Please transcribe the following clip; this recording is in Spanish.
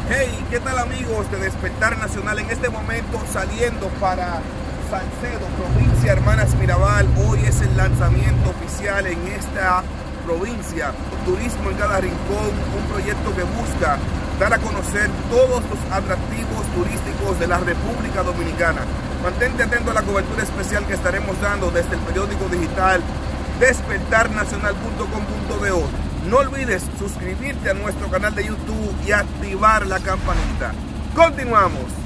Hey, ¿qué tal amigos de Despertar Nacional? En este momento saliendo para Salcedo, provincia Hermanas Mirabal. Hoy es el lanzamiento oficial en esta provincia. Turismo en cada rincón, un proyecto que busca dar a conocer todos los atractivos turísticos de la República Dominicana. Mantente atento a la cobertura especial que estaremos dando desde el periódico digital despertarnacional.com.do. No olvides suscribirte a nuestro canal de YouTube y activar la campanita. ¡Continuamos!